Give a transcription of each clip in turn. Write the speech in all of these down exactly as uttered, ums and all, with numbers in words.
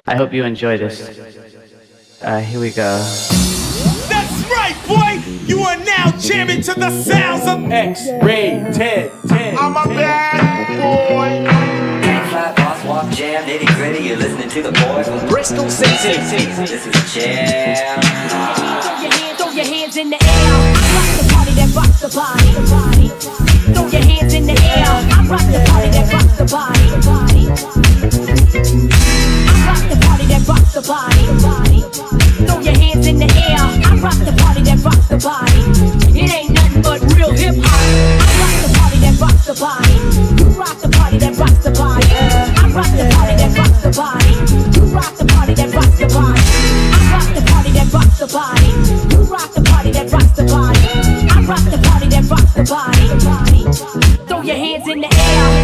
I hope you enjoy this. Uh, here we go. That's right, boy! You are now jamming to the sounds of X-Ray ten ten. I'm a bad boy. Gang fly, boss walk, jam, nitty gritty. You're listening to the boy from Bristol City. This is a jam. Throw your hands, throw your hands in the air. Rock the party that rocks the body. Throw your hands in the air. I rock the party that rocks the body. Rock the party that rocks the body. Throw your hands in the air. I rock the party that rocks the body. It ain't nothing but real hip hop. I rock the party that rocks the body. You rock the party that rocks the body. I rock the party that rocks the body. You rock the party that rocks the body. I rock the party that rocks the body. You rock the party that rocks the body. I rock the party that rocks the body. Throw your hands in the air.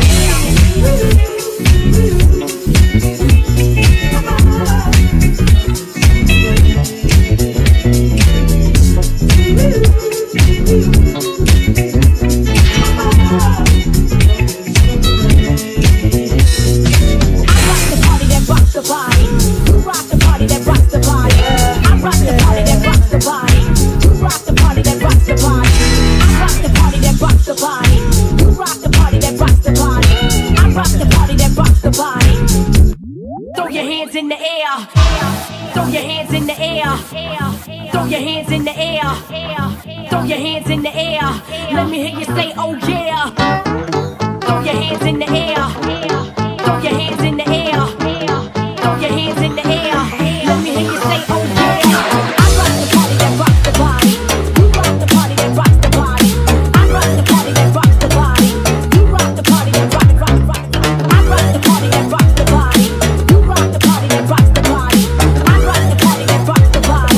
Throw your hands in the air. Throw your hands in the air. Throw your hands in the air. Throw your hands in the air. Let me hear you say, oh yeah. Throw your hands in the air. Throw your hands in the air. Throw your hands in the air. Let me hear you say, oh yeah. I rock the party that rocks the body. You rock the party that rocks the body. I rock the party that rocks the body. You rock the party that rocks, rock, rock. I rock the party that rocks the body. You rock the party that rocks the body. I rock the party that rocks the body.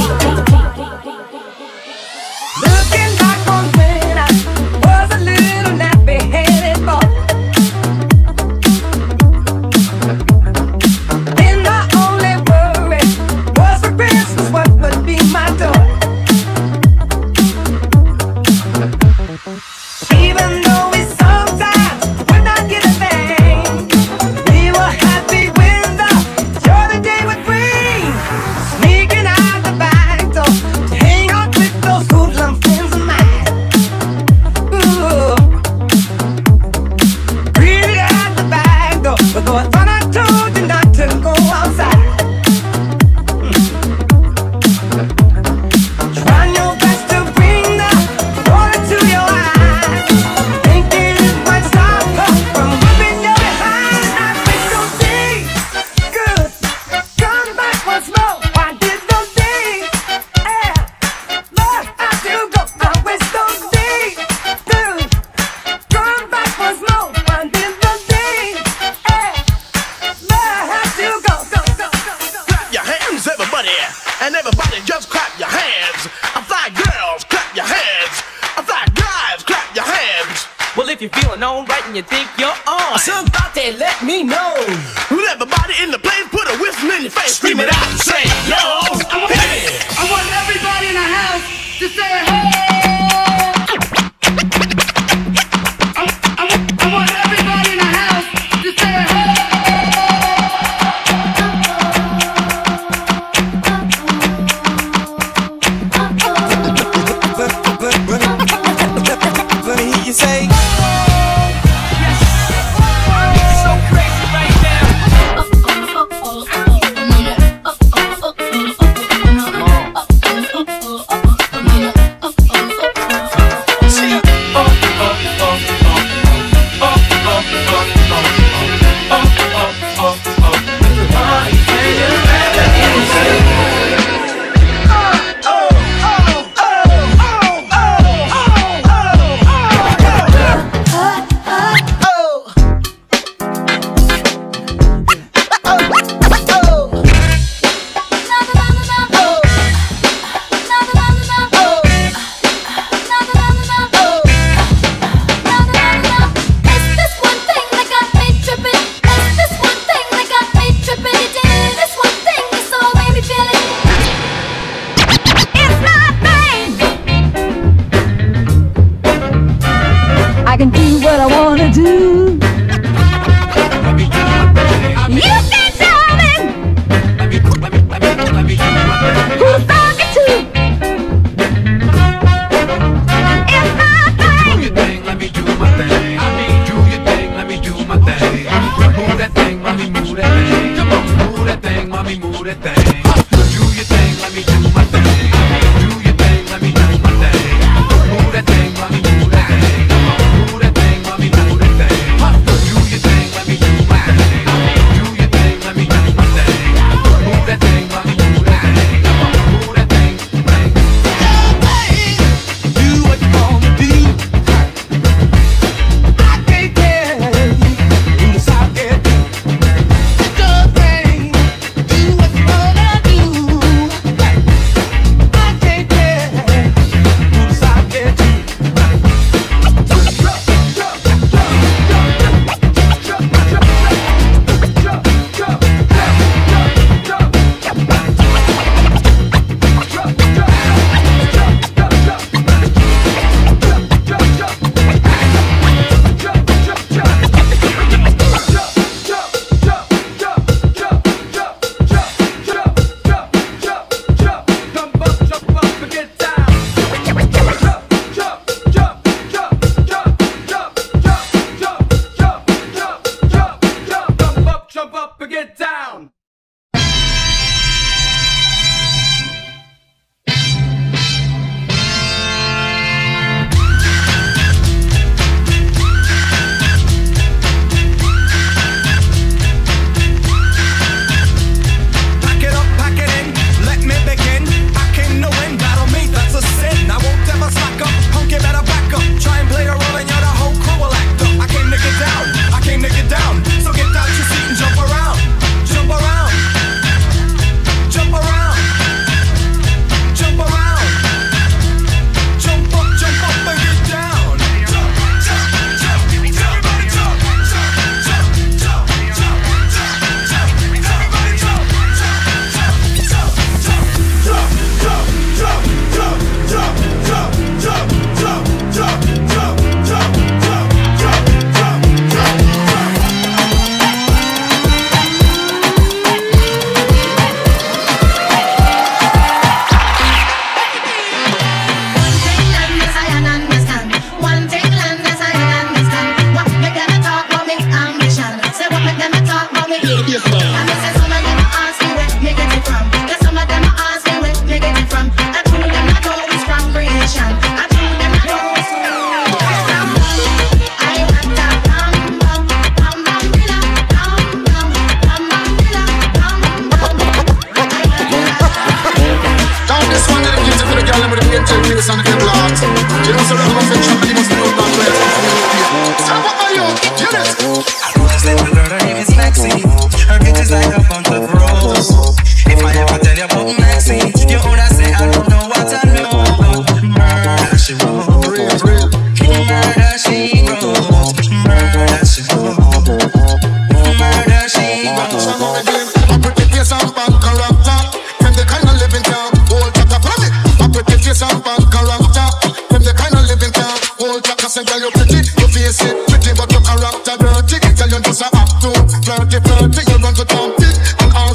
Looking back on when I was a little nappy-headed boy, and my only worry was for Christmas what would be my toy. Even though we sometimes would not get a thing, we were happy when the joy the day would bring. Sneaking out the back door to hang out with those hoodlum friends of mine. Ooh, really out the back door, but though I thought I told you not to go outside. Trying your best to bring the water to your eyes, thinking it might stop her from whipping your behind. I wish those days could come back once more. Why did those days ever have to go? I wish those days could come back once more. Why did those days ever have to go? Go, go, go, go. Clap your hands, everybody, and everybody just clap your hands. I fly girls, clap your hands. I fly guys, clap your hands. Well, if you're feeling alright and you think you're on, somebody let me know. Will everybody in the place put a whistle in your face, scream it out and say, yo, hey. I want everybody in the house to say hey. I, I, I want everybody in the house to say hey. Let me hear you say, So crazy right now.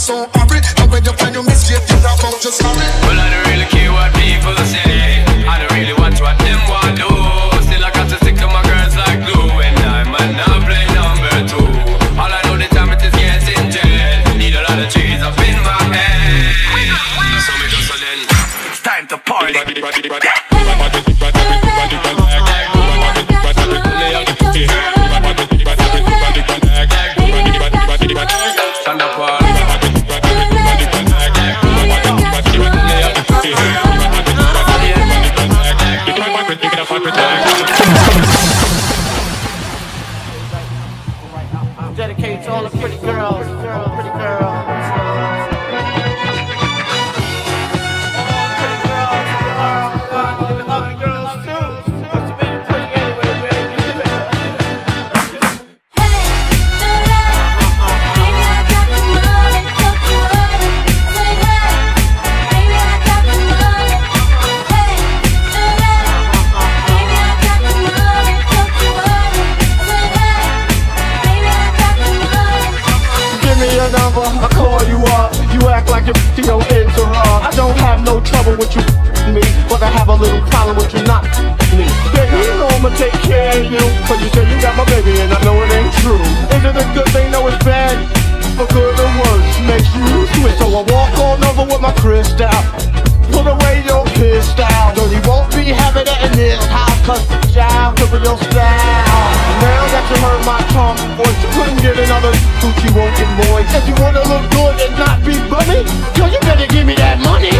so hurry. And when you find your mistake, you not come just hurry. Well, I don't really care what people say. I don't really watch what them want do. Still I got to stick to my girls like glue. And I might not play number two. All I know the time it is getting jet. Need a lot of trees up in my head. So me just so then it's time to party. Stand up, all. Dedicated to all the pretty girls, girls, pretty girls. I call you up, you act like your your ends are up. I don't have no trouble with you me, but I have a little problem with you not me. Baby, you know I'ma take care of you, cause you say you got my baby and I know it ain't true. Is it a good thing? No, it's bad. For good or worse, makes you switch. So I walk on over with my crystal. Put away your pistol. So you won't be having it in this house, cause child could be your style. Now that you heard my tongue voice, you couldn't get another Gucci walking boy. If you wanna look good and not be bummy, yo, you better give me that money.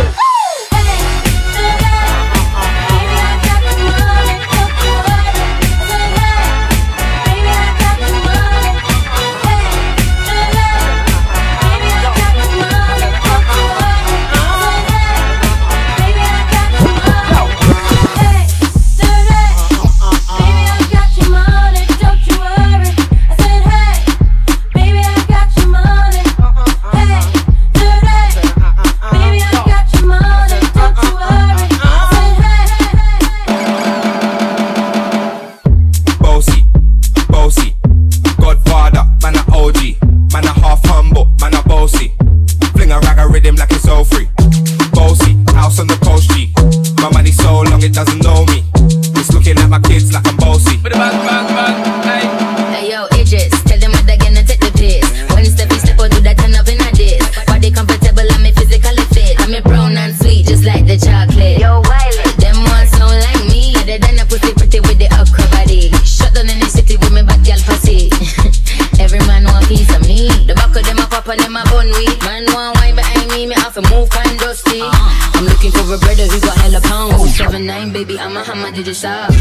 Baby, I'm a hammer, did you stop?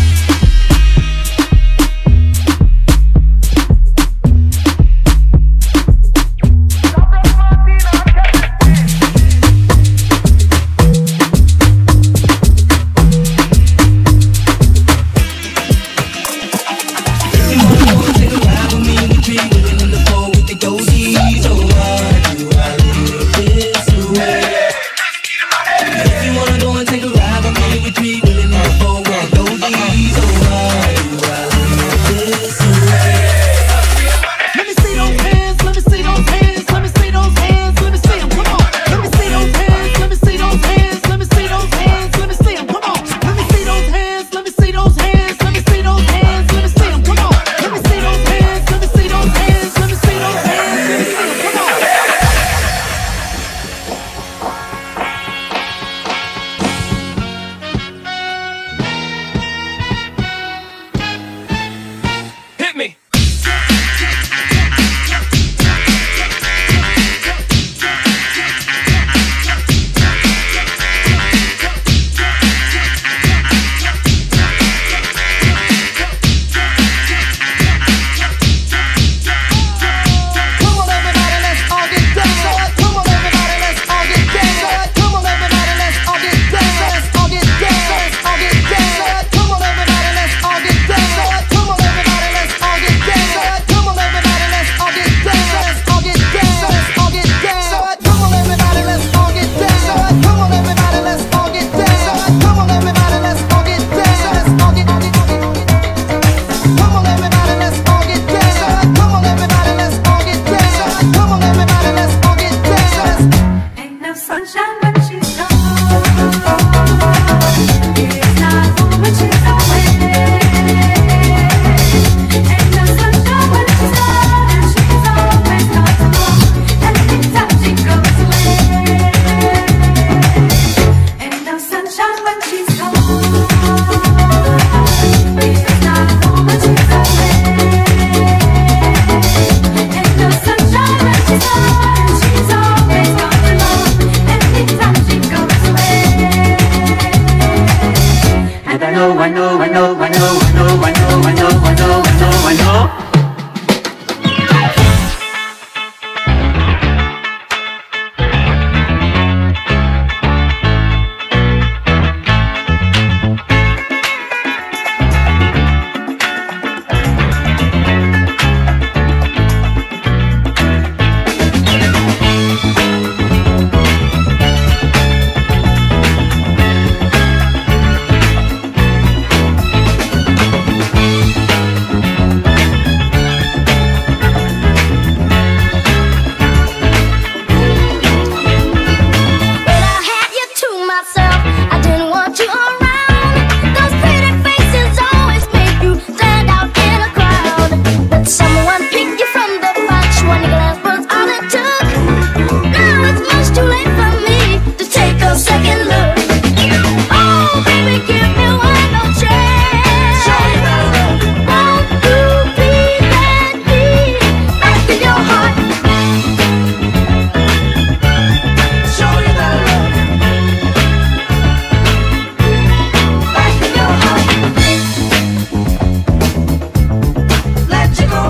If you wanna go and take a ride with me, with me, willing to go, go, go,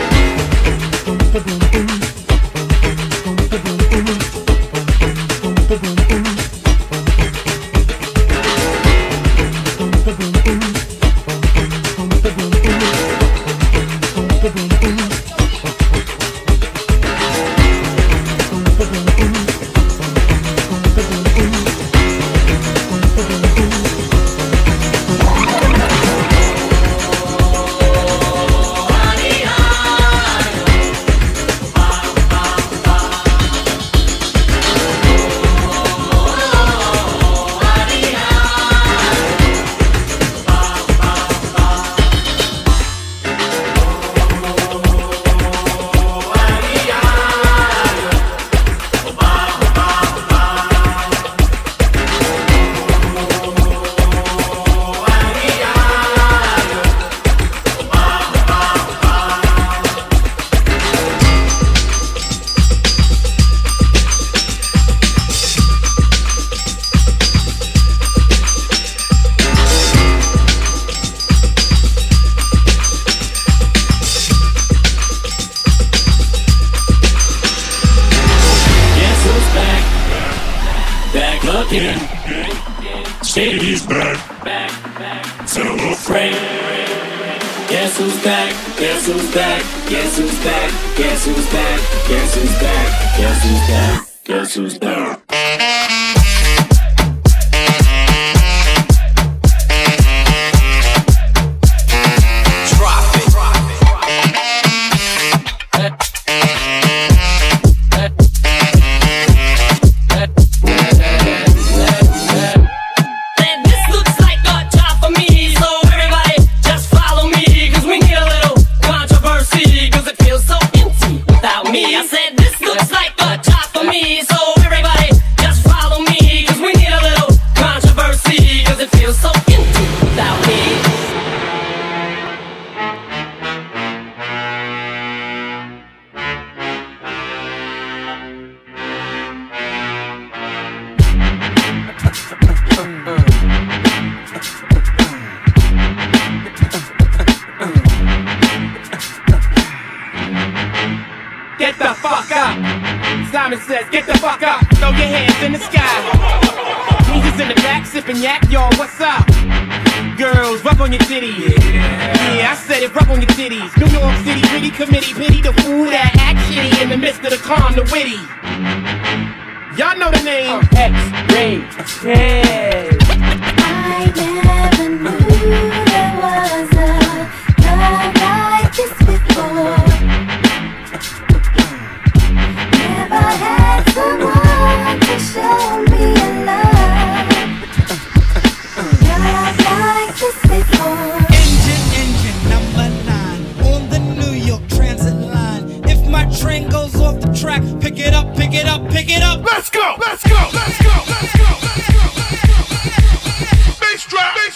Shady's back, so afraid. Guess who's back? Guess who's back? Guess who's back? Guess who's back? Guess who's back? Guess who's back? Guess who's back? I said this looks like a job for me, so everybody just follow me, cause we need a little controversy, cause it feels so empty without me. Get the fuck up. Simon says, get the fuck up. Throw your hands in the sky. Jesus in the back sipping yak, y'all, what's up? Girls, rub on your titties. Yeah. yeah, I said it, rub on your titties. New York City, pretty committee, pity the fool that act shitty in the midst of the calm, the witty. Y'all know the name. X-Ray. Yeah. I never knew there was a love like this before. Never had someone to show me a love, love like this before. Engine, engine, number nine on the New York Transit line. If my train goes off the track, pick it up, pick it up, pick it up. Let's go, let's go, let's go, let's go, let's go, let's go. Bass drop.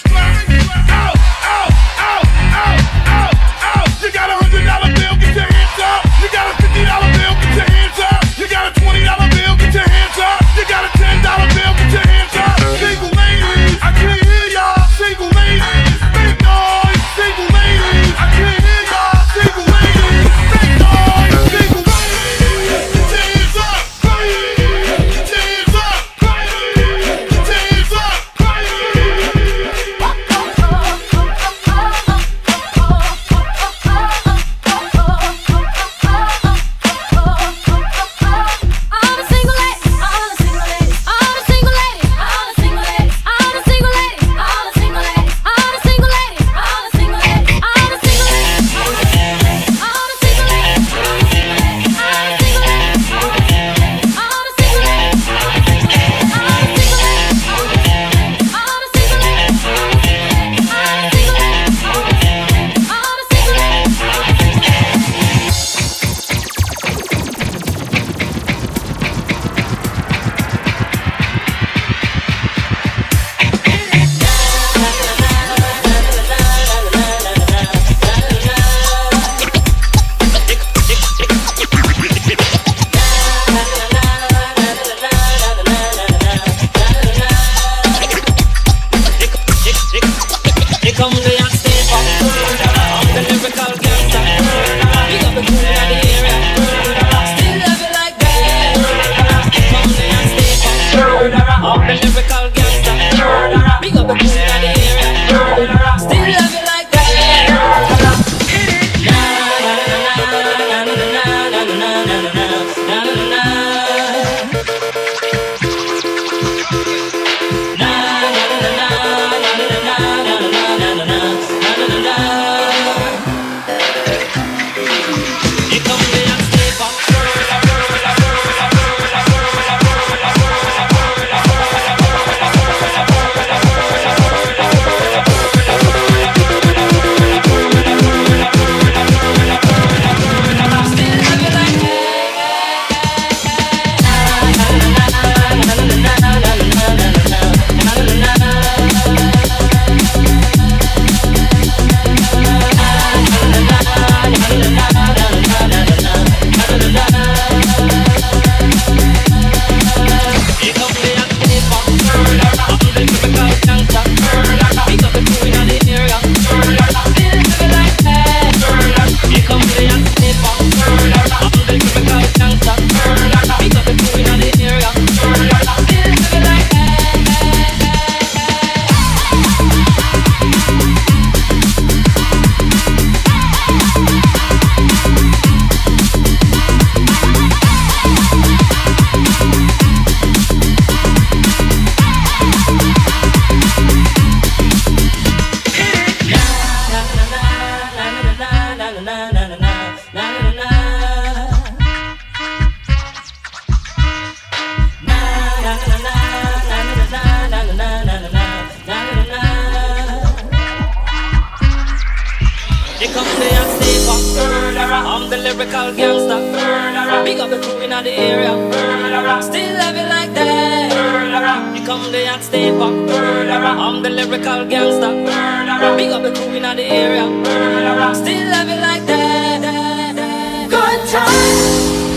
I'm the lyrical gangster. Big up the crew in the area. Still love it like that. You come there and stay back. I'm the lyrical gangster. Big up the crew in the area. Still love it like that. Good times.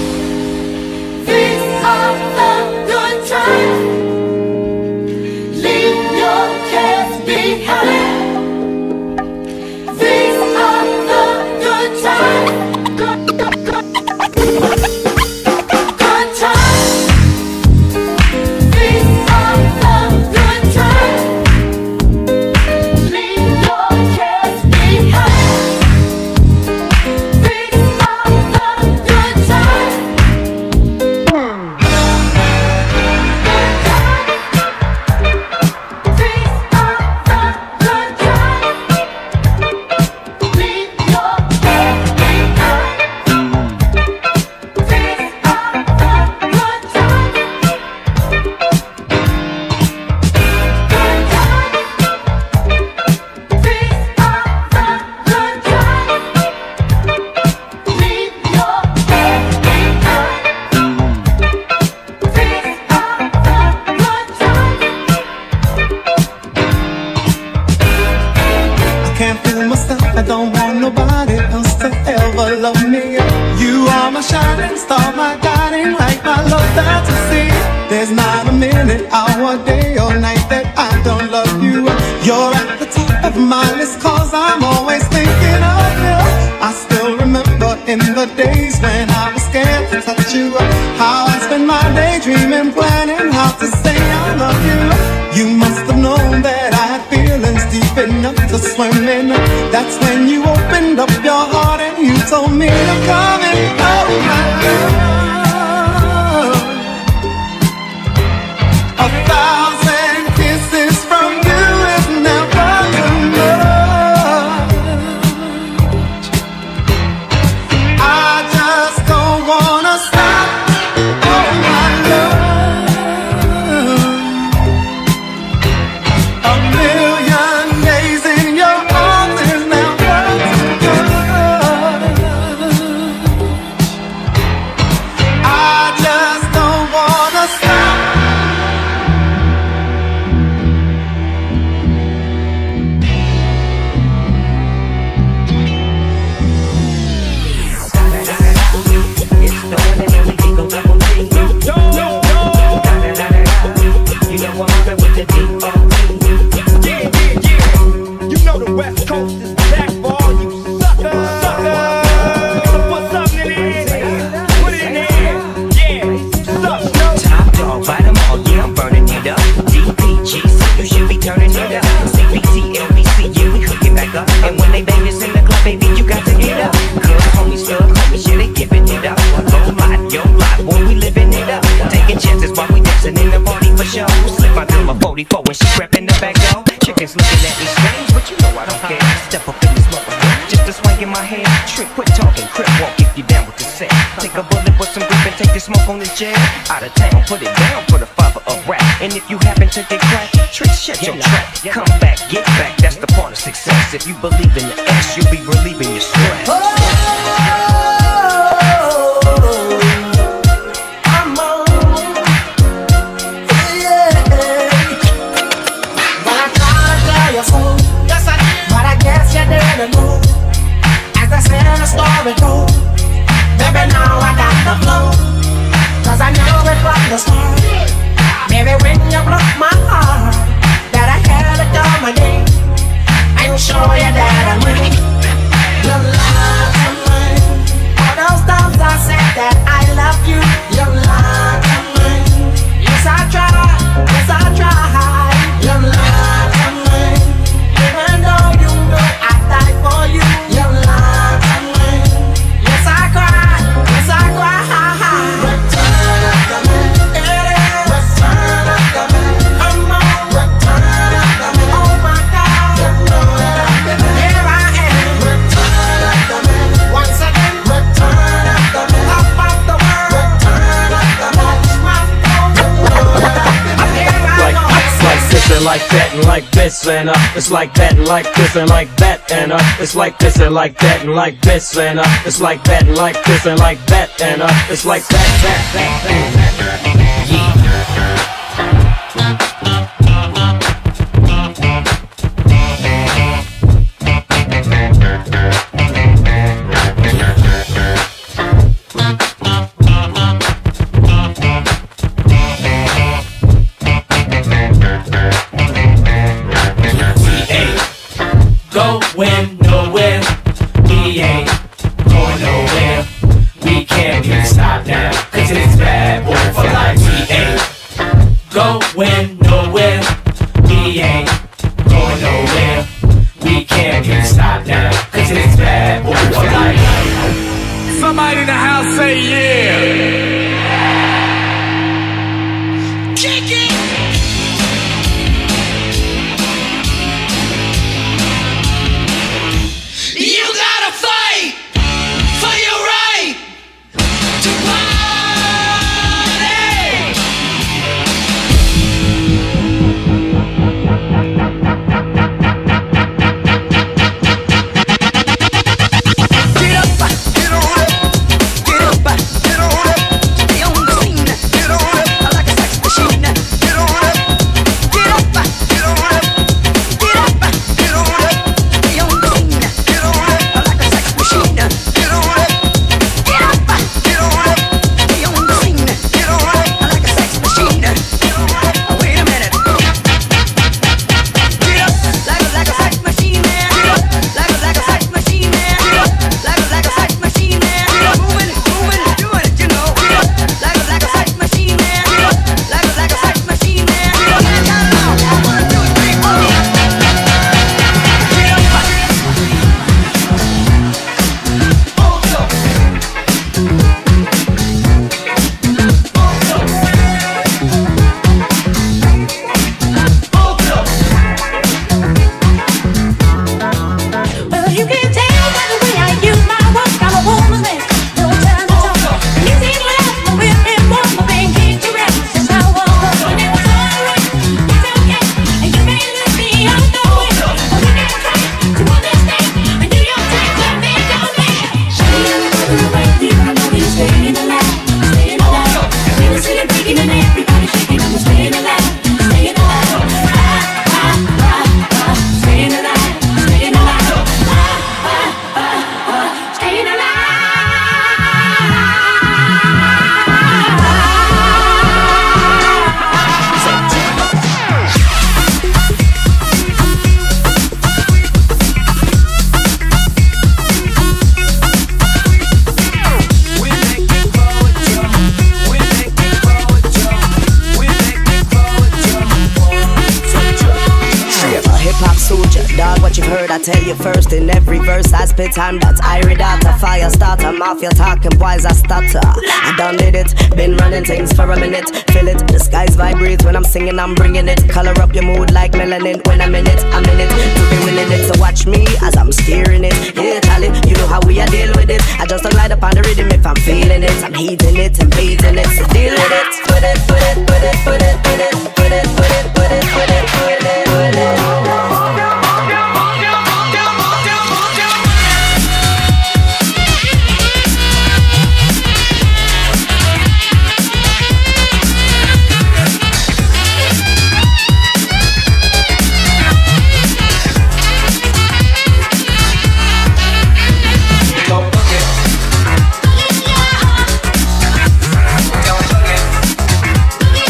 These are the good times. Leave your cares behind. These are the good times. Good, good, good, good times. These are the good times. Leave your cares behind. These are the good times. I don't want nobody else to ever love me. You are my shining star, my guiding light, my love that's a sea. There's not a minute, hour, day or night that I don't love you. You're at the top of my list cause I'm always thinking of you. I still remember in the days when I was scared to touch you, how I spent my day dreaming, planning how to say I love you. You must have known that I had feelings deep enough to swim in. That's when you opened up your heart and you told me to come and hold my love. A thousand kisses from you is never enough. I just don't wanna stop. Oh my love, a million days in your arms is never too much. I just don't wanna stop. It's the one and only Eagle Double G. You know I'm moving with the D O T. Yeah, yeah, yeah. You know the West Coast is back for all you suckers. Suckers. What's up, nigga? Put it in there. Yeah. Suck, no. Top dog, bite them all, yeah, I'm burning it up. D P G C, you should be turning it up. C B T, L B C, yeah, we hook it back up. And when they bang this in the club, baby, you got to get up. Good homies, thug homies, yeah, they giving it up. Low lot, yo lot, boy, we living it up. Taking chances while we dancing in the party for show. Slip my girl a forty-four when she crept in the back door. Chickens looking at me strange, but you know I don't care. Step up in this motherfucker, just a swing in my hand. Trick, quit talking, crip walk if you down with the set. Take a bullet with some grip and take the smoke on this jet. Out of town, put it down for the father of rap. And if you happen to get cracked, trick, shut your trap. Come back, get back, that's the part of success. If you believe in the S, you'll be relieving your stress. As I said in the story goes, baby, now I got the flow. Cause I know it from the start. Baby, when you broke my heart, that I had to come again and show you that I win. Your love tonight like that and like this and uh, it's like that and like this and like that and uh, it's like this and like that and like this and uh, it's like that and like this and like that and uh, it's like that, that, that, that, that. Going nowhere, we ain't going nowhere. We can't be stopped now, cause it's bad boy for life. We ain't going nowhere, we ain't going nowhere. We can't be stopped now, cause it's bad boy for life. Somebody in the house say yeah. Kick it! You gotta fight for your right to party. Get up, get on up, get up, get on up, stay on the scene, get on up, like a sex machine, get on up, get up, get on up, get up, get on up, stay on the scene, get on up, like a sex machine, get on up, get up, get on up, stay on the scene, get on up, like a sex machine. Wait a minute. Get up, like a like a sex machine, man. Get up, like a like a sex machine, man. Get up, like a like a sex machine, man. Get up, moving, moving, doing it, you know. Get up, like a like a sex machine, man. Get up, like a like a sex machine, man. Get up, man, count it out. One, two, three, four. Get up. Well, you can tell by the way I use my words, I'm a woman that's no time to talk. Music lasts, my women want my bang, can't you rap? That's how I walk. When it was alright, it's okay, and you may lose me on the way. But we never try to understand, and do your thing, but they don't care. Shawty, I'm moving away from you, I know you're staying alive, staying alive. I feel the city breaking and everybody shaking, I'm staying alive, staying alive. Ah, ah, ah, ah, staying alive, staying alive. Staying alive. A hip-hop soldier, dog, what you've heard, I tell you first. In every verse I spit time, that's I read out a fire starter. Mafia talking, boys I stutter. I done did it, been running things for a minute. Feel it, the skies vibrate when I'm singing, I'm bringing it. Color up your mood like melanin. When I'm in it, I'm in it, to be winning it. So watch me as I'm steering it. Yeah, Charlie, you know how we are deal with it. I just don't glide upon the rhythm if I'm feeling it. I'm heating it and bathing it, so deal with it. Put it, put it, put it, put it, put it, put it, put it, put it, put it, put it, put it. Don't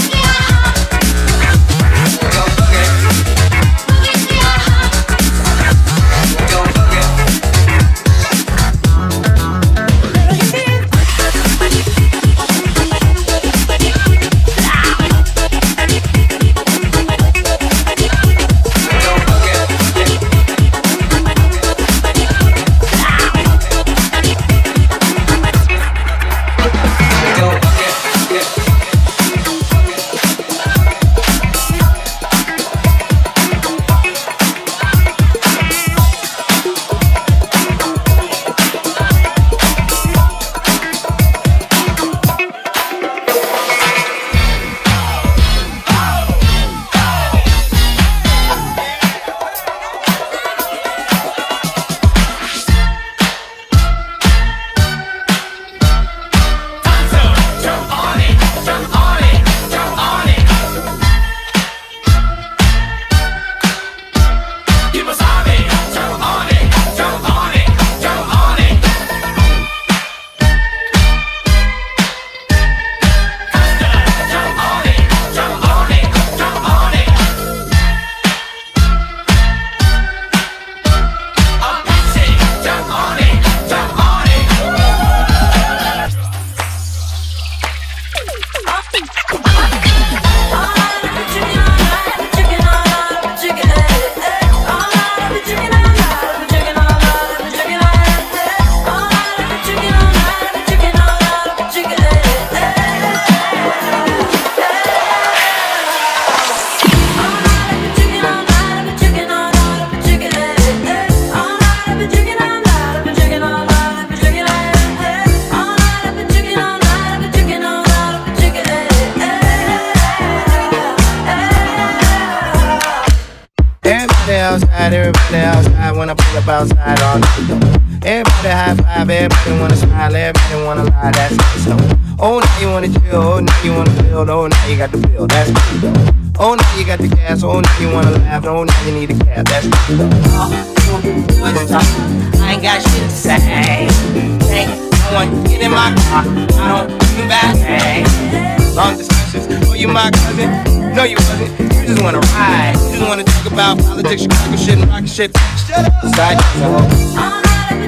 outside all night though. Everybody high five, everybody wanna smile, everybody wanna lie, that's it, so. Oh, now you wanna chill, oh, now you wanna build, oh, now you got the bill, that's it, though. Oh, now you got the gas, oh, now you wanna laugh, oh, now you need a cab, that's it, though. What's up? I ain't got shit to say. Hey, no one get in my car, I don't come back, hey. Long discussions, oh, you my cousin? No, you wasn't, you just wanna ride. You just wanna talk about politics, Chicago shit, and rocket shit. Shut up! Side, so.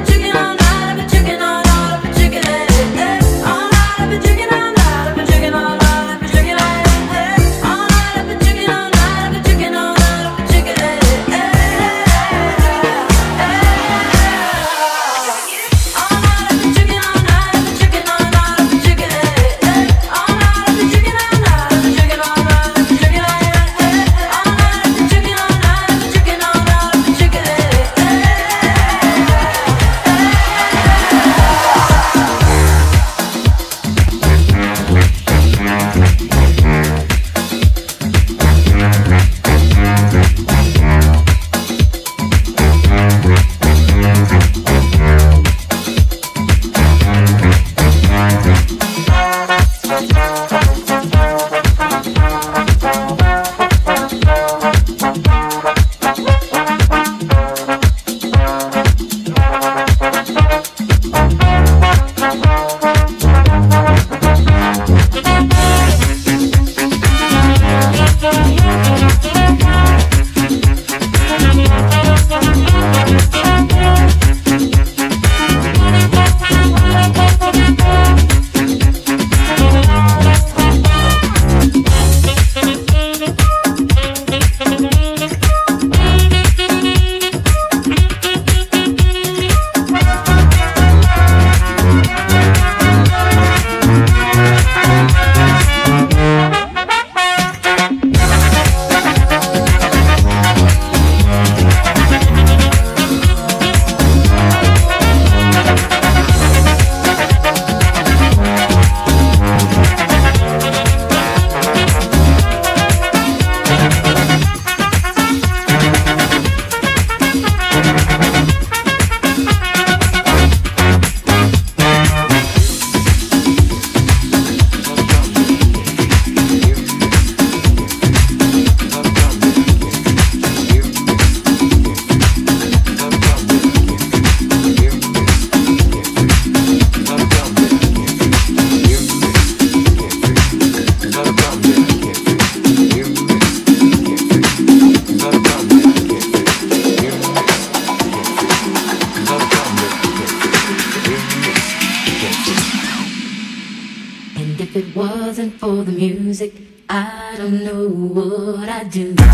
For the music, I don't know what I'd do. And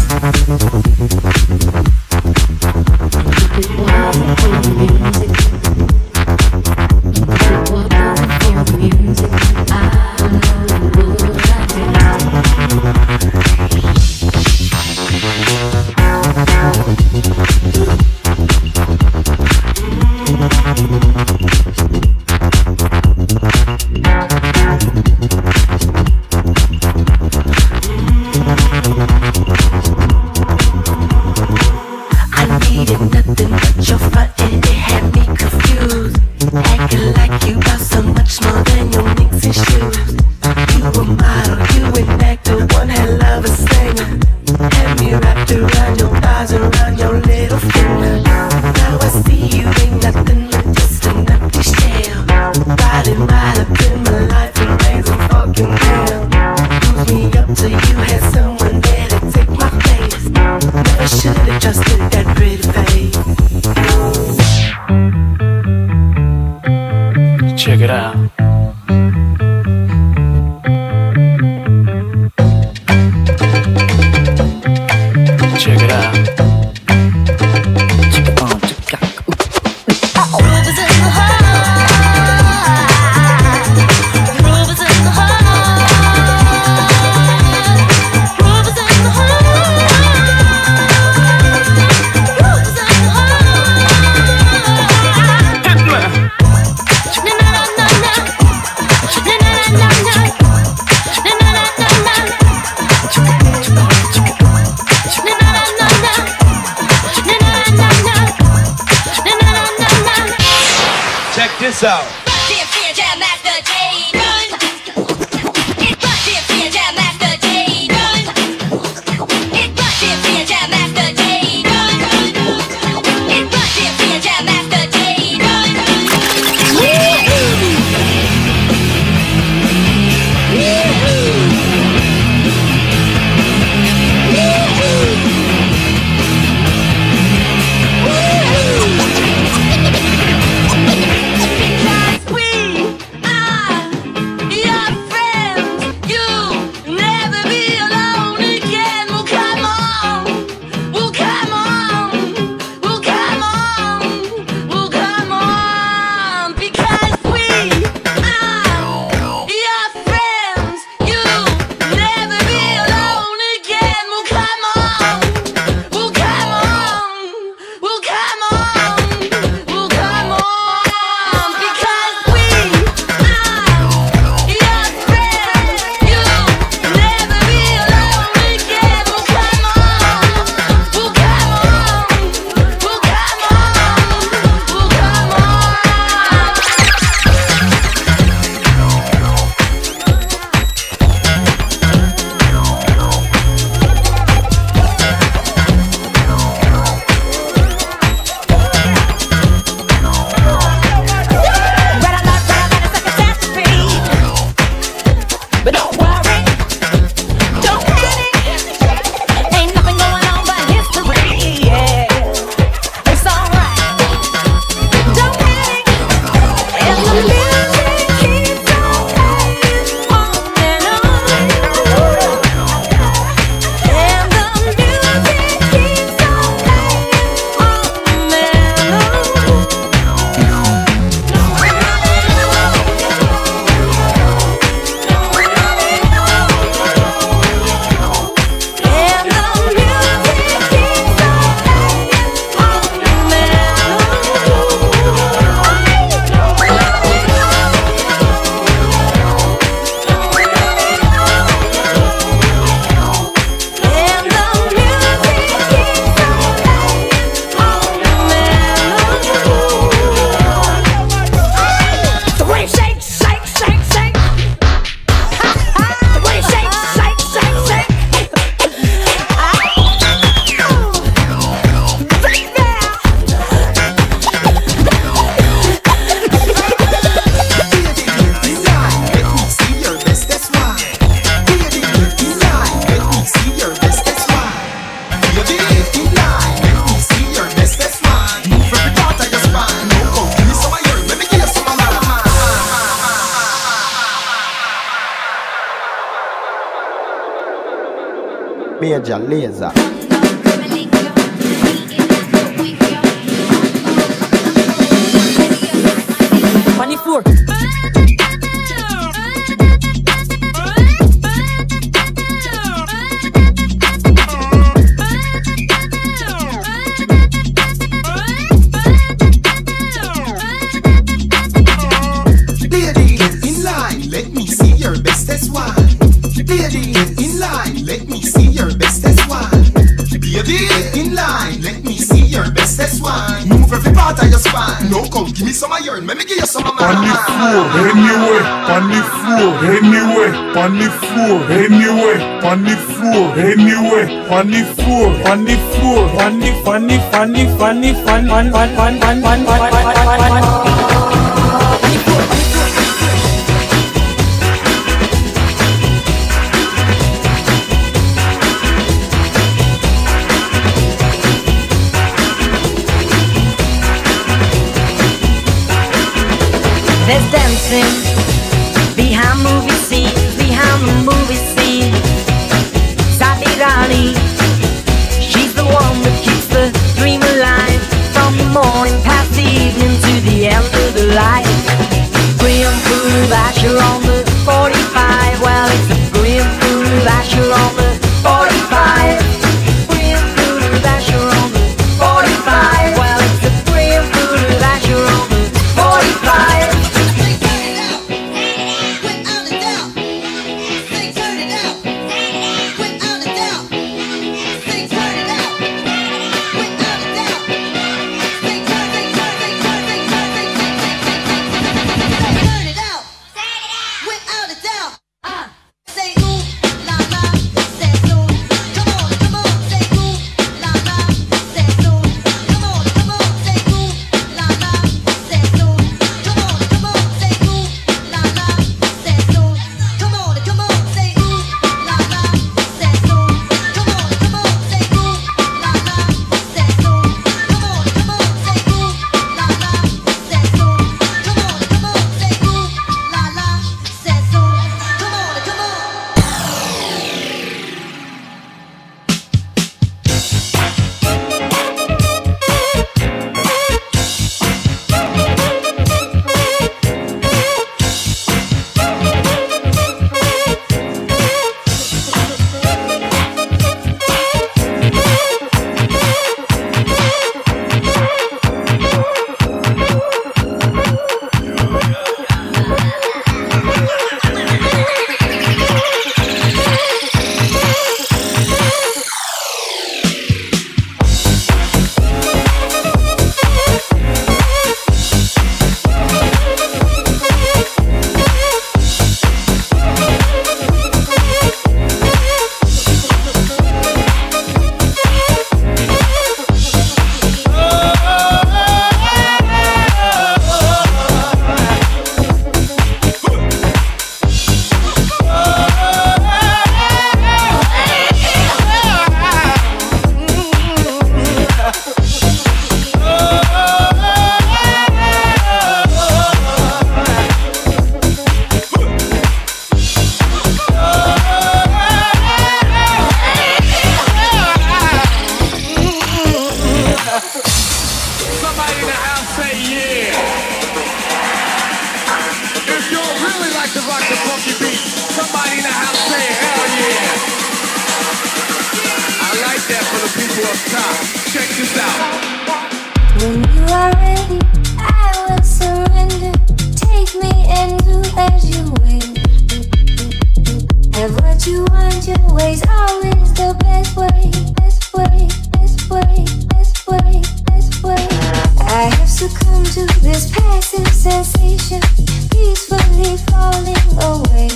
if it wasn't for the music, and if it wasn't for the music, I don't know what I'd Check it out. Check it out. Na na na na na. this out. Major Laser. twenty-four. Ladies in line, let me see your bestest one. Ladies in line, let me see your bestest one. Ladies in line, let me see your bestest one. Move every part of your spine. No, come give me some of your, let me give you some of mine. On the floor, anyway. On the floor, anyway. On the floor, anyway. On the floor, anyway. On the floor, on the floor, on the funny, funny, funny, fun, fun, fun, fun, fun, fun, fun, fun, fun, fun. There's dancing behind movie scenes, behind the movie scene. Sadirani, she's the one that keeps the dream alive. From the morning past the evening to the end of the light. Green food Asher on the forty-five. Well, it's a green food Asher on the forty-five. Green food Asher on the forty-five. Well, it's a green food Asher on the forty-five. Somebody in the house say hell yeah. I like that for the people up top. Check this out. When you are ready, I will surrender. Take me and do as you will. Have what you want, your way's always the best way. Best way, best way, best way, best way. I have succumbed to this passive sensation, peacefully falling away.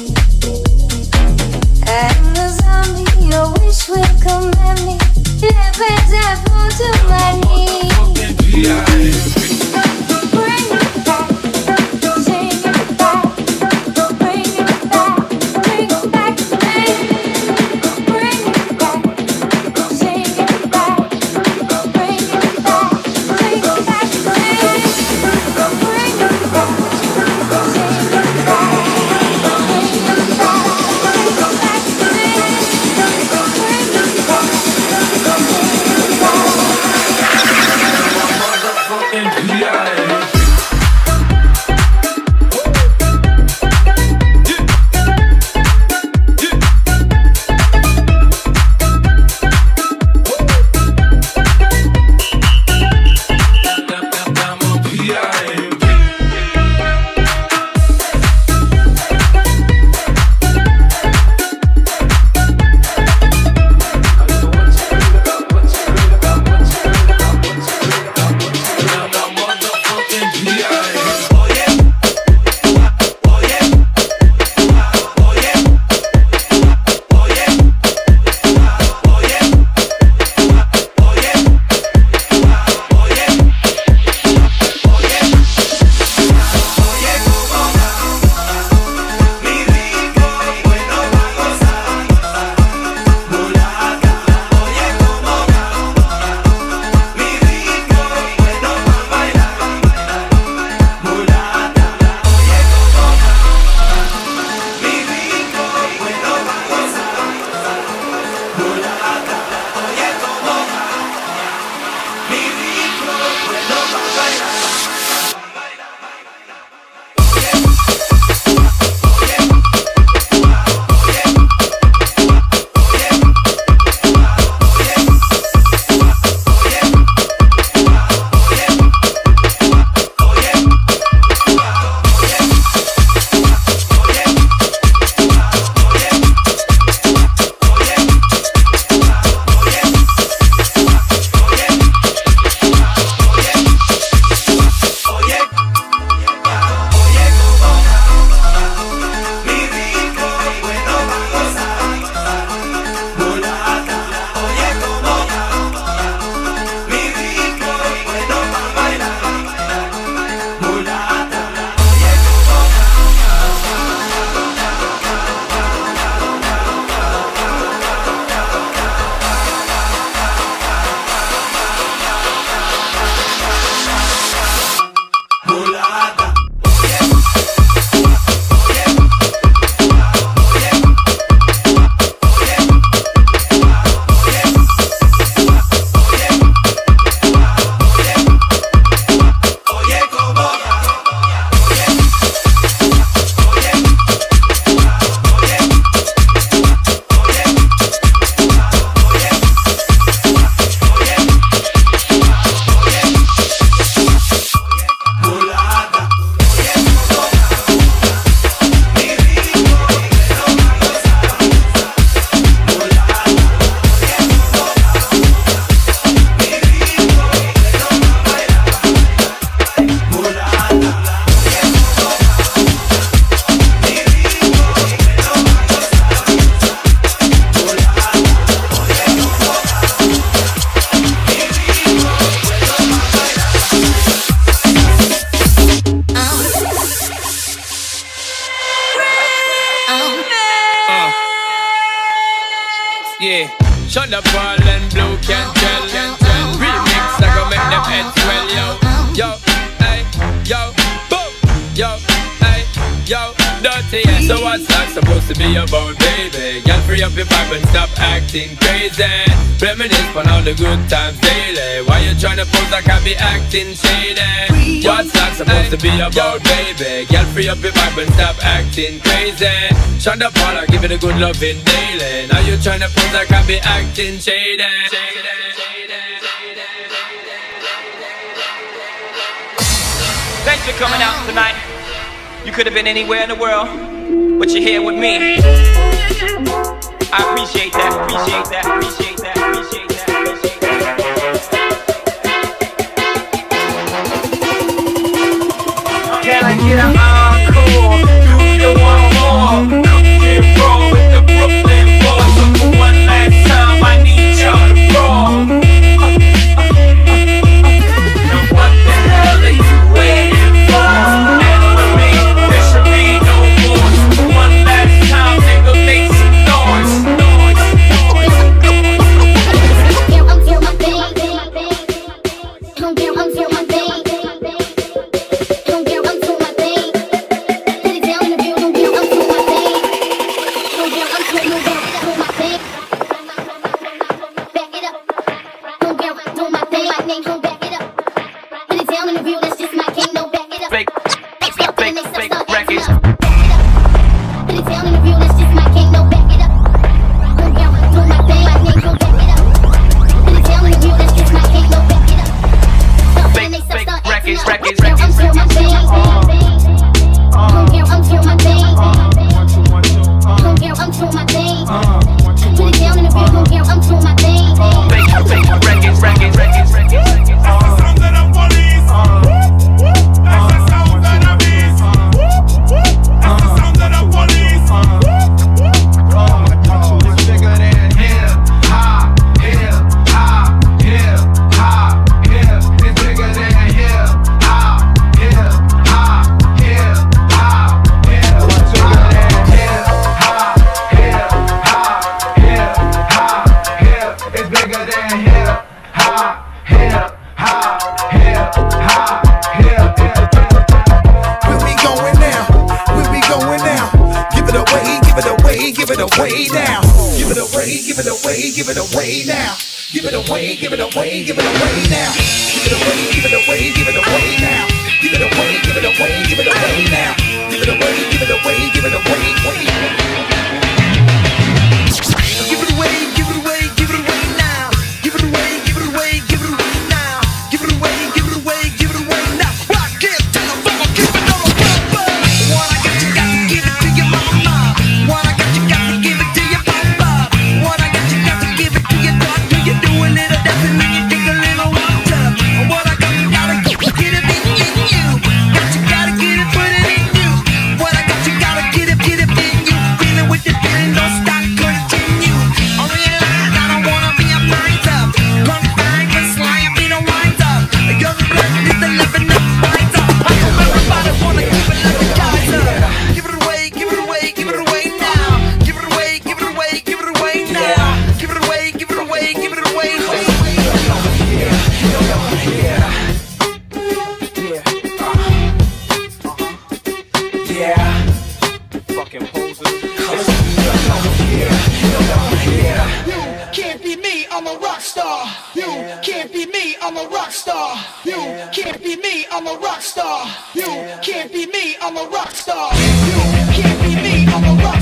I am the zombie, your wish will command me. Let as I fall to my knees. Bring it back, take it back, bring it back, bring it back to me. Bring it back, take it back, bring it back, bring it back to me. Bring it back, take it back, bring it back, bring it back to me. Bring it back, Motherfucking P I Yeah, shut up all and blue can tell. Remix, I go make them heads swell, yo. Yo, hey, yo, boom, yo, hey, Yo, dirty, yeah. So what's that supposed to be about, baby? Girl, free up your vibe and stop acting crazy. Reminisce on all the good times daily. Why you tryna pose like I be acting shady? What's that supposed to be about, baby? Girl, free up your vibe and stop acting crazy. Shonda Paula, give it a good loving daily. Now you tryna pose like I be acting shady. Thanks for coming out tonight. You could have been anywhere in the world, but you're here with me. I appreciate that, appreciate that, appreciate that, appreciate that, appreciate that. Can I get an encore? Do you want more? Get raw with the Brooklyn boys. So for one last time, I need y'all to roll. Now what the hell are you waiting for? I'm a rock star. You can't be me, I'm a rock star. You can't be me, I'm a rock star.